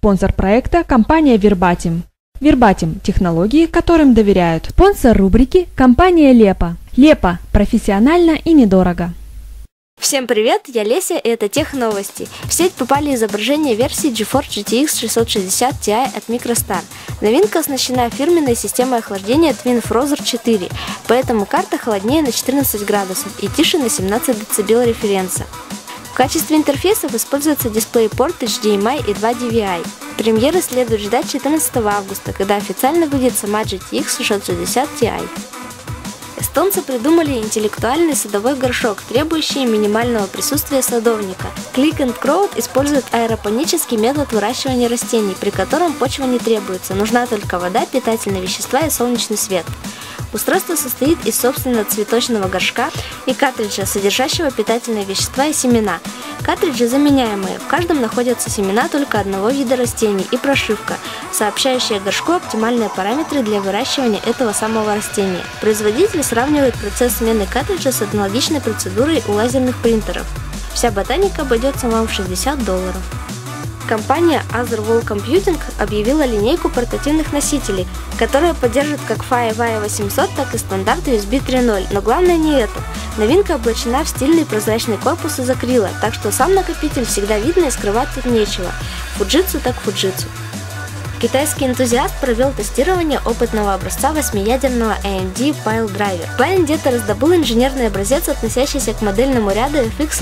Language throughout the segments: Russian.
Спонсор проекта – компания Verbatim. Verbatim – технологии, которым доверяют. Спонсор рубрики – компания Lepo. Lepo – профессионально и недорого. Всем привет, я Леся, и это Техновости. В сеть попали изображения версии GeForce GTX 660 Ti от MicroStar. Новинка оснащена фирменной системой охлаждения Twin-Frozr 4, поэтому карта холоднее на 14 градусов и тише на 17 дБ референса. В качестве интерфейсов используется DisplayPort HDMI и 2 DVI. Премьеры следует ждать 14 августа, когда официально выйдет сама GTX 660 Ti. Эстонцы придумали интеллектуальный садовой горшок, требующий минимального присутствия садовника. Click & Crowd использует аэропонический метод выращивания растений, при котором почва не требуется, нужна только вода, питательные вещества и солнечный свет. Устройство состоит из собственного цветочного горшка и картриджа, содержащего питательные вещества и семена. Картриджи заменяемые, в каждом находятся семена только одного вида растений и прошивка, сообщающая горшку оптимальные параметры для выращивания этого самого растения. Производитель сравнивает процесс смены картриджа с аналогичной процедурой у лазерных принтеров. Вся ботаника обойдется вам в $60. Компания Otherwall Computing объявила линейку портативных носителей, которая поддержит как FireWire 800, так и стандарт USB 3.0, но главное не это. Новинка облачена в стильный прозрачный корпус из акрила, так что сам накопитель всегда видно и скрывать тут нечего. Fujitsu так Fujitsu. Китайский энтузиаст провел тестирование опытного образца 8-ядерного AMD PileDriver. В AMD раздобыл инженерный образец, относящийся к модельному ряду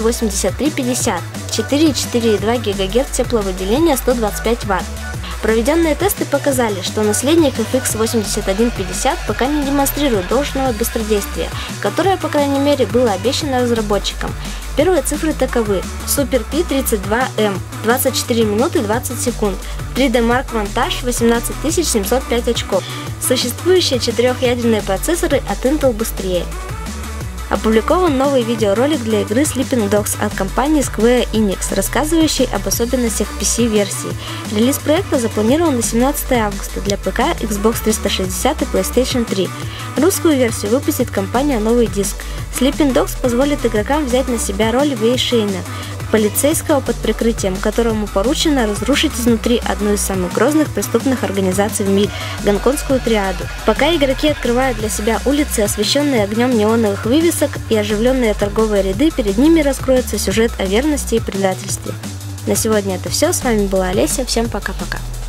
FX8350, 4,4,2 ГГц тепловыделения, 125 Вт. Проведенные тесты показали, что наследник FX8150 пока не демонстрирует должного быстродействия, которое, по крайней мере, было обещано разработчикам. Первые цифры таковы: Super P32M 24 минуты 20 секунд, 3D Mark Vantage 18705 очков. Существующие четырехъядерные процессоры от Intel быстрее. Опубликован новый видеоролик для игры Sleeping Dogs от компании Square Enix, рассказывающий об особенностях PC-версии. Релиз проекта запланирован на 17 августа для ПК, Xbox 360 и PlayStation 3. Русскую версию выпустит компания Новый Диск. Sleeping Dogs позволит игрокам взять на себя роль Вэй Шейна, полицейского под прикрытием, которому поручено разрушить изнутри одну из самых грозных преступных организаций в мире – гонконгскую триаду. Пока игроки открывают для себя улицы, освещенные огнем неоновых вывесок и оживленные торговые ряды, перед ними раскроется сюжет о верности и предательстве. На сегодня это все. С вами была Олеся. Всем пока-пока.